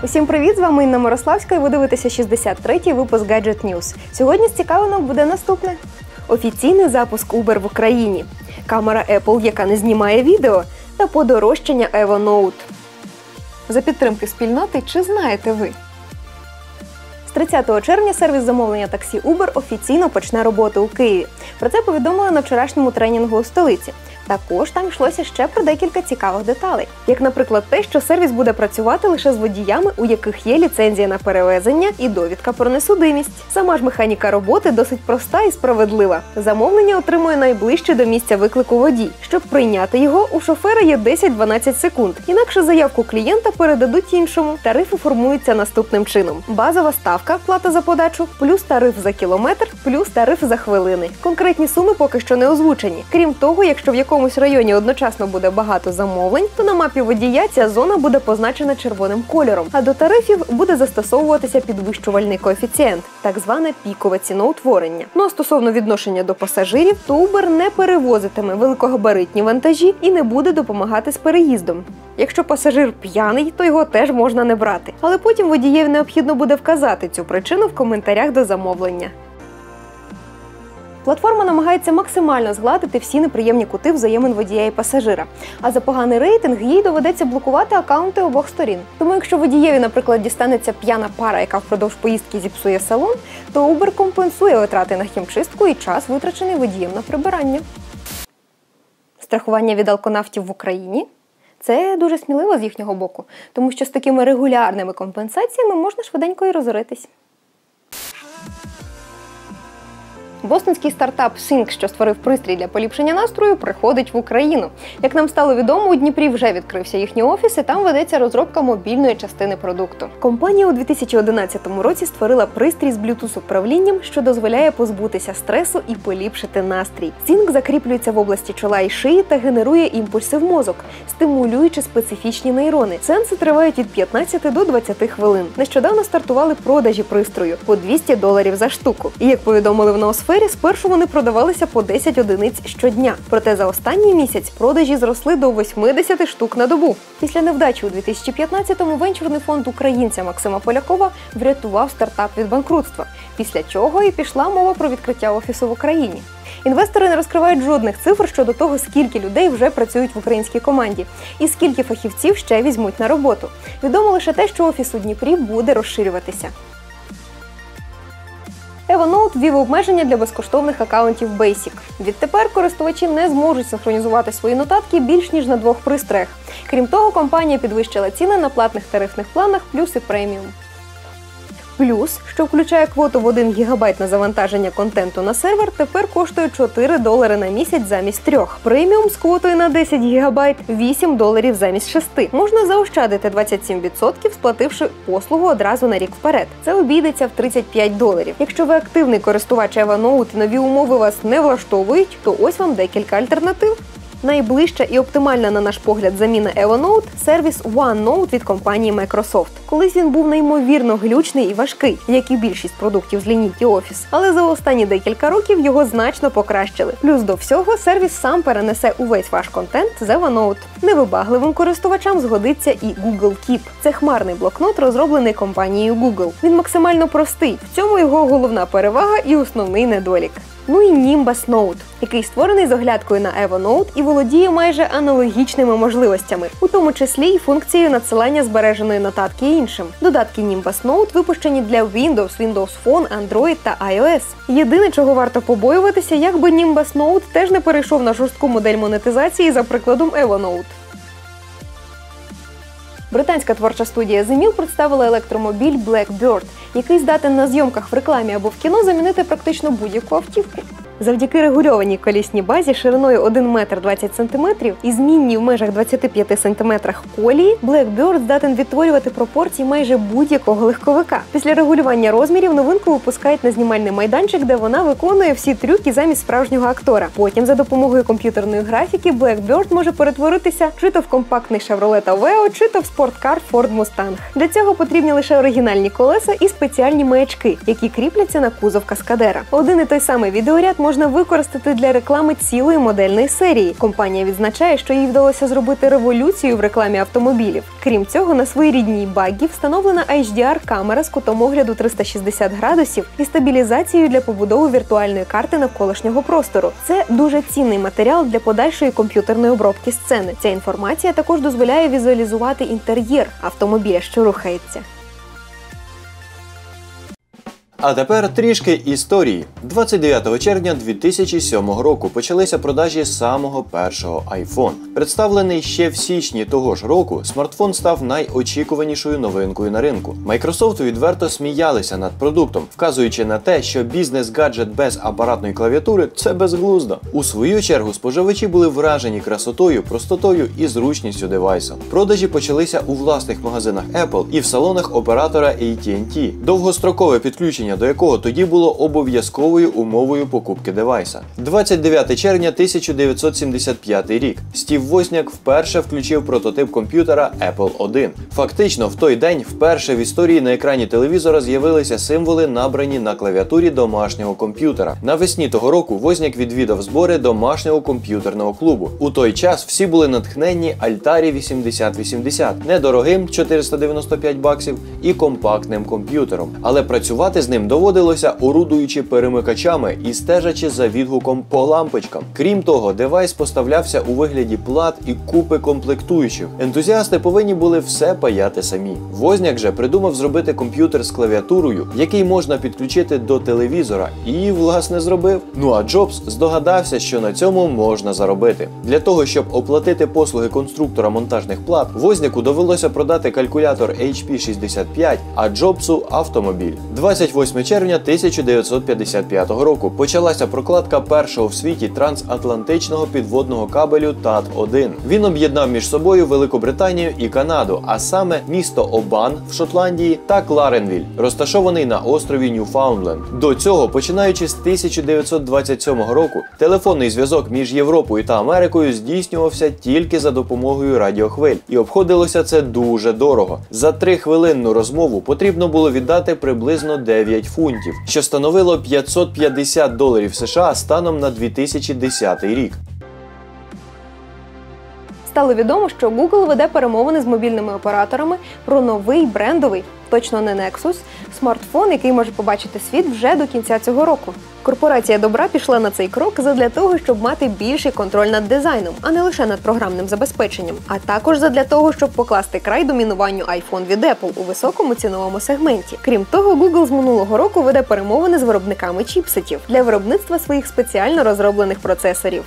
Усім привіт, з вами Інна Мирославська і ви дивитеся 63-й випуск Gadget News. Сьогодні з цікавого буде наступне. Офіційний запуск Uber в Україні, камера Apple, яка не знімає відео, та подорожчання Evernote. За підтримки спільноти, чи знаєте ви? З 30 червня сервіс замовлення таксі Uber офіційно почне роботу у Києві. Про це повідомили на вчорашньому тренінгу у столиці. Також там йшлося ще про декілька цікавих деталей. Як, наприклад, те, що сервіс буде працювати лише з водіями, у яких є ліцензія на перевезення і довідка про несудимість. Сама ж механіка роботи досить проста і справедлива. Замовлення отримує найближче до місця виклику водій. Щоб прийняти його, у шофера є 10-12 секунд. Інакше заявку клієнта передадуть іншому. Тарифи формуються наступним чином. Базова ставка, плата за подачу, плюс тариф за кілометр, плюс тариф за хвилини. Конкретні суми поки що не озвучені. Крім того, якщо в якомусь районі одночасно буде багато замовлень, то на мапі водія ця зона буде позначена червоним кольором, а до тарифів буде застосовуватися підвищувальний коефіцієнт, так зване пікове ціноутворення. Ну а стосовно відношення до пасажирів, то Uber не перевозитиме великогабаритні вантажі і не буде допомагати з переїздом. Якщо пасажир п'яний, то його теж можна не брати. Але потім водієві необхідно буде вказати цю причину в коментарях до замовлення. Платформа намагається максимально згладити всі неприємні кути взаємин водія і пасажира. А за поганий рейтинг їй доведеться блокувати акаунти обох сторін. Тому якщо водієві, наприклад, дістанеться п'яна пара, яка впродовж поїздки зіпсує салон, то Uber компенсує витрати на хімчистку і час, витрачений водієм на прибирання. Страхування від алконавтів в Україні? Це дуже сміливо з їхнього боку, тому що з такими регулярними компенсаціями можна швиденько і розоритись. Бостонський стартап Sync, що створив пристрій для поліпшення настрою, приходить в Україну. Як нам стало відомо, у Дніпрі вже відкрився їхній офіс і там ведеться розробка мобільної частини продукту. Компанія у 2011 році створила пристрій з Bluetooth-управлінням, що дозволяє позбутися стресу і поліпшити настрій. Sync закріплюється в області чола і шиї та генерує імпульси в мозок, стимулюючи специфічні нейрони. Сеанси тривають від 15 до 20 хвилин. Нещодавно стартували продажі пристрою по $200 за штуку. І як повідомили в Ноосфері, спершу вони продавалися по 10 одиниць щодня. Проте за останній місяць продажі зросли до 80 штук на добу. Після невдачі у 2015-му венчурний фонд українця Максима Полякова врятував стартап від банкрутства. Після чого і пішла мова про відкриття офісу в Україні. Інвестори не розкривають жодних цифр щодо того, скільки людей вже працюють в українській команді і скільки фахівців ще візьмуть на роботу. Відомо лише те, що офіс у Дніпрі буде розширюватися. Evernote ввів обмеження для безкоштовних акаунтів Basic. Відтепер користувачі не зможуть синхронізувати свої нотатки більш ніж на 2 пристроях. Крім того, компанія підвищила ціни на платних тарифних планах Плюс і Преміум. Плюс, що включає квоту в 1 ГБ на завантаження контенту на сервер, тепер коштує $4 на місяць замість 3. Преміум з квотою на 10 ГБ – $8 замість 6. Можна заощадити 27%, сплативши послугу одразу на рік вперед. Це обійдеться в $35. Якщо ви активний користувач Evernote і нові умови вас не влаштовують, то ось вам декілька альтернатив. Найближча і оптимальна, на наш погляд, заміна Evernote – сервіс OneNote від компанії Microsoft. Колись він був неймовірно глючний і важкий, як і більшість продуктів з лінійки Office. Але за останні декілька років його значно покращили. Плюс до всього, сервіс сам перенесе увесь ваш контент з Evernote. Невибагливим користувачам згодиться і Google Keep. Це хмарний блокнот, розроблений компанією Google. Він максимально простий. В цьому його головна перевага і основний недолік. Ну і Nimbus Note, який створений з оглядкою на Evernote і володіє майже аналогічними можливостями, у тому числі й функцією надсилання збереженої нотатки іншим. Додатки Nimbus Note випущені для Windows, Windows Phone, Android та iOS. Єдине, чого варто побоюватися, якби Nimbus Note теж не перейшов на жорстку модель монетизації за прикладом Evernote. Британська творча студія The Mill представила електромобіль Blackbird, який здатен на зйомках в рекламі або в кіно замінити практично будь-яку автівку. Завдяки регульованій колісній базі шириною 1 метр 20 сантиметрів і змінній в межах 25 сантиметрах колії, Blackbird здатен відтворювати пропорції майже будь-якого легковика. Після регулювання розмірів новинку випускають на знімальний майданчик, де вона виконує всі трюки замість справжнього актора. Потім за допомогою комп'ютерної графіки Blackbird може перетворитися чи то в компактний Chevrolet Aveo, чи то в спорткар Ford Mustang. Для цього потрібні лише оригінальні колеса і спеціальні маячки, які кріпляться на кузов каскадера. Один і той самий відеоряд можна використати для реклами цілої модельної серії. Компанія відзначає, що їй вдалося зробити революцію в рекламі автомобілів. Крім цього, на своїй рідній баггі встановлена HDR-камера з кутом огляду 360 градусів і стабілізацією для побудови віртуальної карти навколишнього простору. Це дуже цінний матеріал для подальшої комп'ютерної обробки сцени. Ця інформація також дозволяє візуалізувати інтер'єр автомобіля, що рухається. А тепер трішки історії. 29 червня 2007 року почалися продажі самого першого iPhone. Представлений ще в січні того ж року, смартфон став найочікуванішою новинкою на ринку. Microsoft відверто сміялися над продуктом, вказуючи на те, що бізнес-гаджет без апаратної клавіатури – це безглуздо. У свою чергу споживачі були вражені красотою, простотою і зручністю девайсу. Продажі почалися у власних магазинах Apple і в салонах оператора AT&T. Довгострокове підключення до якого тоді було обов'язковою умовою покупки девайса. 29 червня 1975 рік. Стів Возняк вперше включив прототип комп'ютера Apple I. Фактично, в той день вперше в історії на екрані телевізора з'явилися символи, набрані на клавіатурі домашнього комп'ютера. Навесні того року Возняк відвідав збори домашнього комп'ютерного клубу. У той час всі були натхненні Atari 8080, недорогим 495 баксів і компактним комп'ютером. Але працювати з ним доводилося, орудуючи перемикачами і стежачи за відгуком по лампочкам. Крім того, девайс поставлявся у вигляді плат і купи комплектуючих. Ентузіасти повинні були все паяти самі. Возняк же придумав зробити комп'ютер з клавіатурою, який можна підключити до телевізора, і, власне, зробив. Ну а Джобс здогадався, що на цьому можна заробити. Для того, щоб оплатити послуги конструктора монтажних плат, Возняку довелося продати калькулятор HP 65, а Джобсу – автомобіль. 28 червня 1955 року почалася прокладка першого в світі трансатлантичного підводного кабелю ТАТ-1. Він об'єднав між собою Великобританію і Канаду, а саме місто Обан в Шотландії та Кларенвіль, розташований на острові Ньюфаундленд. До цього, починаючи з 1927 року, телефонний зв'язок між Європою та Америкою здійснювався тільки за допомогою радіохвиль. І обходилося це дуже дорого. За 3-хвилинну розмову потрібно було віддати приблизно 9 фунтів, що становило $550 США станом на 2010 рік. Стало відомо, що Google веде перемовини з мобільними операторами про новий брендовий, точно не Nexus, смартфон, який може побачити світ вже до кінця цього року. Корпорація добра пішла на цей крок задля того, щоб мати більший контроль над дизайном, а не лише над програмним забезпеченням, а також задля того, щоб покласти край домінуванню iPhone від Apple у високому ціновому сегменті. Крім того, Google з минулого року веде перемовини з виробниками чіпсетів для виробництва своїх спеціально розроблених процесорів.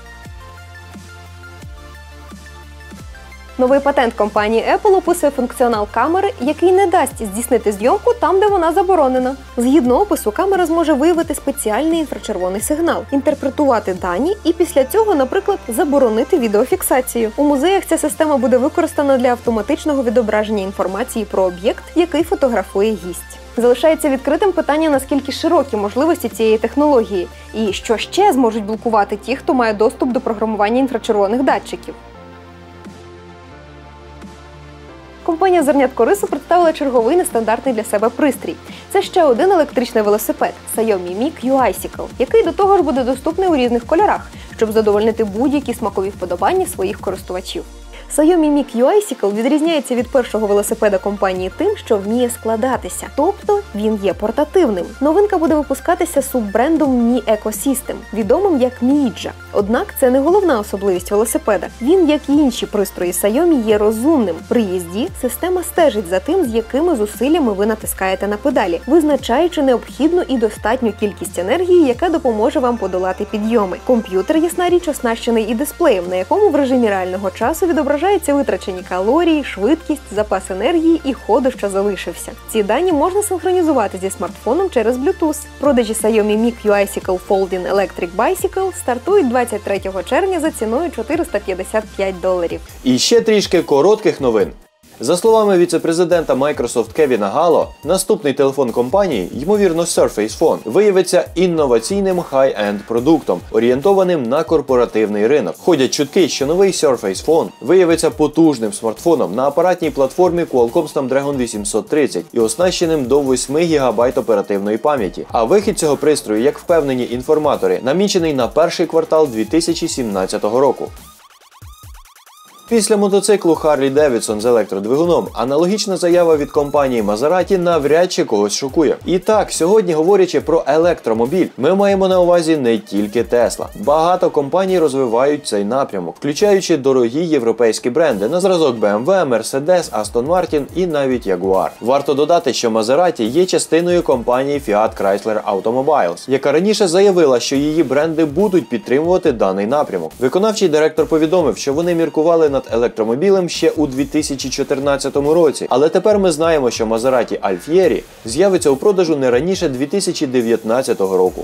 Новий патент компанії Apple описує функціонал камери, який не дасть здійснити зйомку там, де вона заборонена. Згідно опису, камера зможе виявити спеціальний інфрачервоний сигнал, інтерпретувати дані і після цього, наприклад, заборонити відеофіксацію. У музеях ця система буде використана для автоматичного відображення інформації про об'єкт, який фотографує гість. Залишається відкритим питання, наскільки широкі можливості цієї технології, і що ще зможуть блокувати ті, хто має доступ до програмування інфрачервоних датчиків. Компанія «Зернятко рису» представила черговий нестандартний для себе пристрій. Це ще один електричний велосипед – Xiaomi Mi Q-Icicle, який до того ж буде доступний у різних кольорах, щоб задовольнити будь-які смакові вподобання своїх користувачів. Xiaomi Mi Q-Icicle відрізняється від першого велосипеда компанії тим, що вміє складатися, тобто він є портативним. Новинка буде випускатися суббрендом Mi Ecosystem, відомим як Miidja. Однак це не головна особливість велосипеда. Він, як і інші пристрої Xiaomi, є розумним. При їзді система стежить за тим, з якими зусиллями ви натискаєте на педалі, визначаючи необхідну і достатню кількість енергії, яка допоможе вам подолати підйоми. Комп'ютер, ясна річ, оснащений і дисплеєм, на якому в режимі реального часу відображаються витрачені калорії, швидкість, запас енергії і ходу, що залишився. Ці дані можна синхронізувати зі смартфоном через Bluetooth. Продажі Xiaomi Mi Q-Icicle Fold-in Electric Bicycle стартують 23 червня за ціною $455. І ще трішки коротких новин. За словами віце-президента Microsoft Кевіна Гало, наступний телефон компанії, ймовірно Surface Phone, виявиться інноваційним хай-енд продуктом, орієнтованим на корпоративний ринок. Ходять чутки, що новий Surface Phone виявиться потужним смартфоном на апаратній платформі Qualcomm Snapdragon 830 і оснащеним до 8 ГБ оперативної пам'яті. А вихід цього пристрою, як впевнені інформатори, намічений на перший квартал 2017 року. Після мотоциклу Harley-Davidson з електродвигуном аналогічна заява від компанії Maserati навряд чи когось шокує. І так, сьогодні, говорячи про електромобіль, ми маємо на увазі не тільки Tesla. Багато компаній розвивають цей напрямок, включаючи дорогі європейські бренди на зразок BMW, Mercedes, Aston Martin і навіть Jaguar. Варто додати, що Maserati є частиною компанії Fiat Chrysler Automobiles, яка раніше заявила, що її бренди будуть підтримувати даний напрямок. Виконавчий директор повідомив, що вони міркували над електромобілем ще у 2014 році, але тепер ми знаємо, що Maserati Alfieri з'явиться у продажу не раніше 2019 року.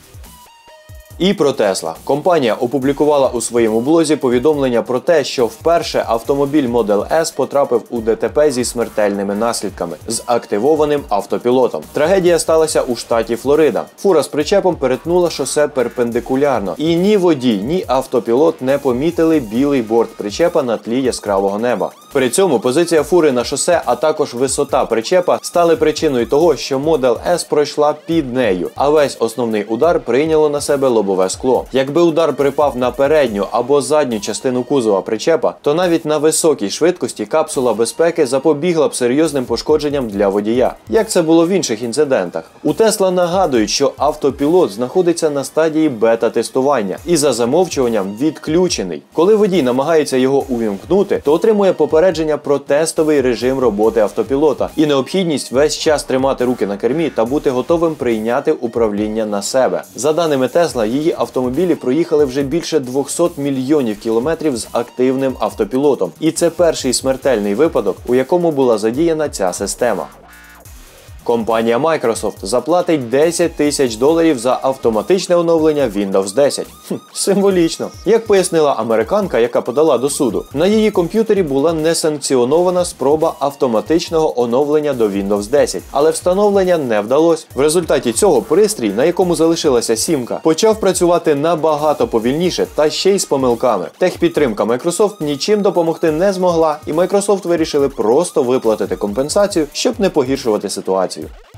І про Tesla. Компанія опублікувала у своєму блозі повідомлення про те, що вперше автомобіль Model S потрапив у ДТП зі смертельними наслідками, з активованим автопілотом. Трагедія сталася у штаті Флорида. Фура з причепом перетнула шосе перпендикулярно, і ні водій, ні автопілот не помітили білий борт причепа на тлі яскравого неба. При цьому позиція фури на шосе, а також висота причепа стали причиною того, що Model S пройшла під нею, а весь основний удар прийняло на себе лобове скло. Якби удар припав на передню або задню частину кузова причепа, то навіть на високій швидкості капсула безпеки запобігла б серйозним пошкодженням для водія, як це було в інших інцидентах. У Tesla нагадують, що автопілот знаходиться на стадії бета-тестування і за замовчуванням відключений. Коли водій намагається його увімкнути, то отримує попередження про тестовий режим роботи автопілота і необхідність весь час тримати руки на кермі та бути готовим прийняти управління на себе. За даними Tesla, її автомобілі проїхали вже більше 200 мільйонів кілометрів з активним автопілотом. І це перший смертельний випадок, у якому була задіяна ця система. Компанія Microsoft заплатить $10 тисяч за автоматичне оновлення Windows 10. Символічно. Як пояснила американка, яка подала до суду, на її комп'ютері була несанкціонована спроба автоматичного оновлення до Windows 10, але встановлення не вдалося. В результаті цього пристрій, на якому залишилася сімка, почав працювати набагато повільніше та ще й з помилками. Техпідтримка Microsoft нічим допомогти не змогла, і Microsoft вирішили просто виплатити компенсацію, щоб не погіршувати ситуацію.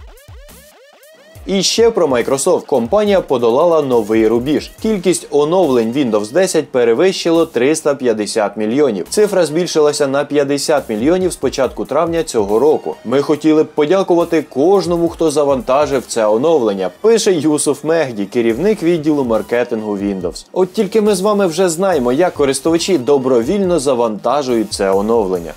І ще про Microsoft. Компанія подолала новий рубіж. Кількість оновлень Windows 10 перевищило 350 мільйонів. Цифра збільшилася на 50 мільйонів з початку травня цього року. Ми хотіли б подякувати кожному, хто завантажив це оновлення, пише Юсуф Мехді, керівник відділу маркетингу Windows. От тільки ми з вами вже знаємо, як користувачі добровільно завантажують це оновлення.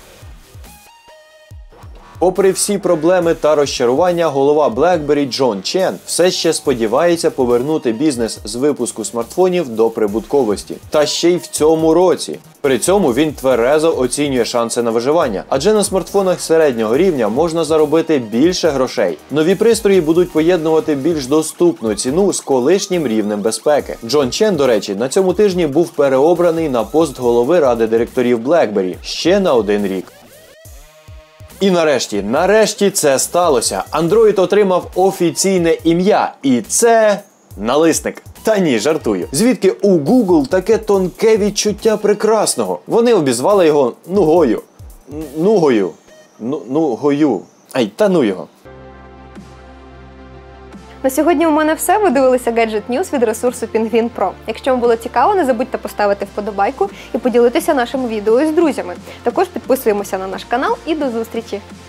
Попри всі проблеми та розчарування, голова BlackBerry Джон Чен все ще сподівається повернути бізнес з випуску смартфонів до прибутковості. Та ще й в цьому році. При цьому він тверезо оцінює шанси на виживання, адже на смартфонах середнього рівня можна заробити більше грошей. Нові пристрої будуть поєднувати більш доступну ціну з колишнім рівнем безпеки. Джон Чен, до речі, на цьому тижні був переобраний на пост голови ради директорів BlackBerry ще на 1 рік. І нарешті це сталося. Android отримав офіційне ім'я, і це налисник. Та ні, жартую. Звідки у Google таке тонке відчуття прекрасного? Вони обізвали його Нугою. Нугою. Ай, та ну його. На сьогодні у мене все. Ви дивилися Gadget News від ресурсу Penguin Pro. Якщо вам було цікаво, не забудьте поставити вподобайку і поділитися нашим відео з друзями. Також підписуємося на наш канал і до зустрічі!